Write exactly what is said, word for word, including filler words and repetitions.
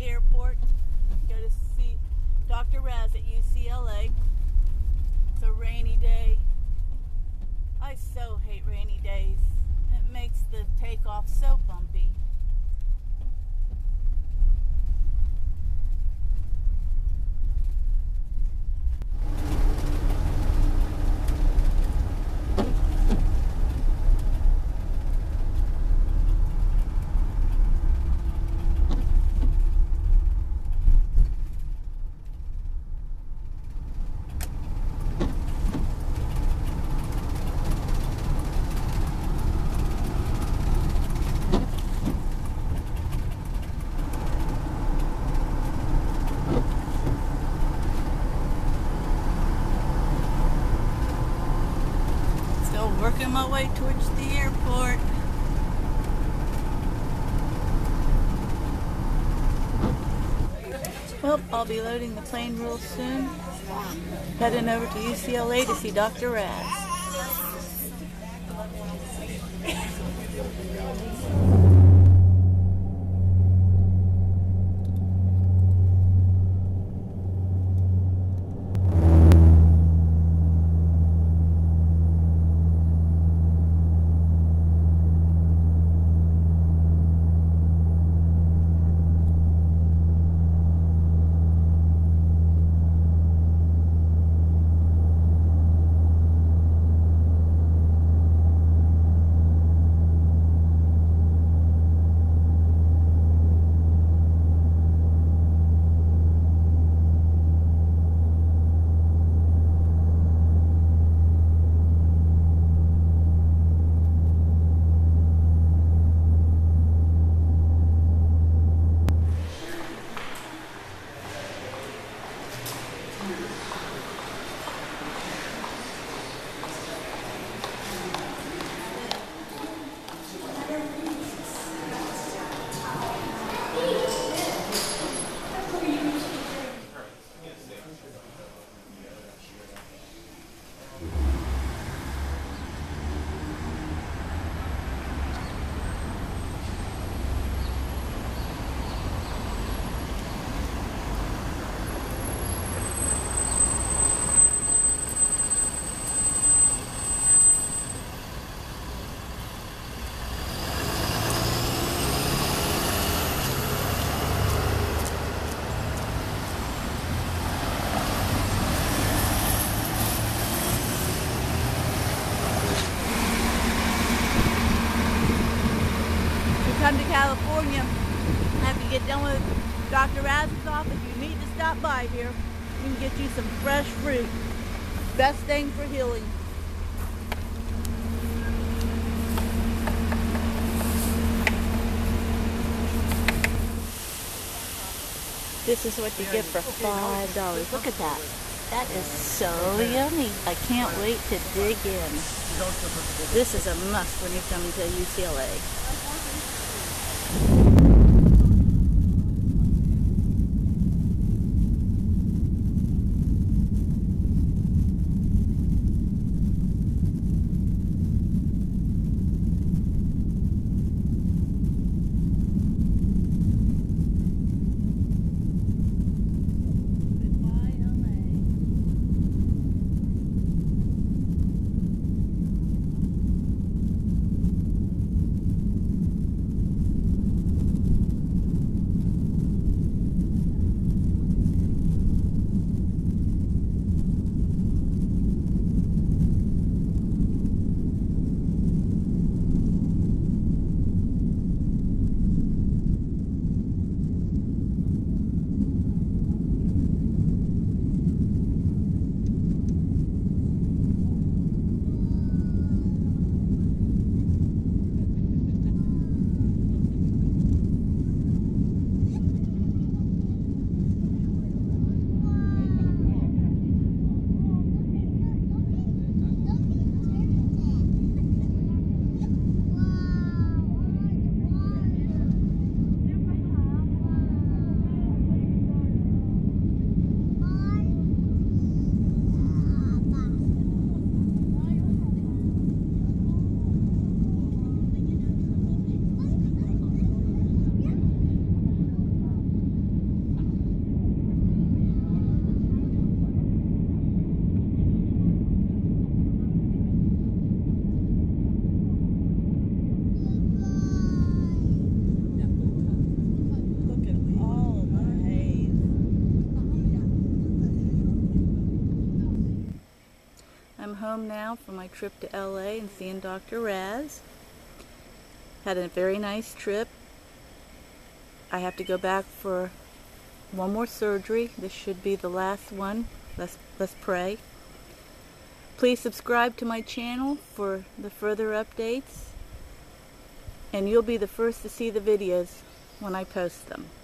airport. Go to see Doctor Raz at U C L A. It's a rainy day. I so hate rainy days. It makes the takeoff so bumpy. Working my way towards the airport. Well, I'll be loading the plane real soon. Heading over to U C L A to see Doctor Raz. Come to California, after you get done with Doctor Raz's office, you need to stop by here. We can get you some fresh fruit. Best thing for healing. This is what you get for five dollars. Look at that. That is so yummy. I can't wait to dig in. This is a must when you come to U C L A. home now from my trip to L A and seeing Doctor Raz. Had a very nice trip. I have to go back for one more surgery. This should be the last one. Let's, let's pray. Please subscribe to my channel for the further updates, and you'll be the first to see the videos when I post them.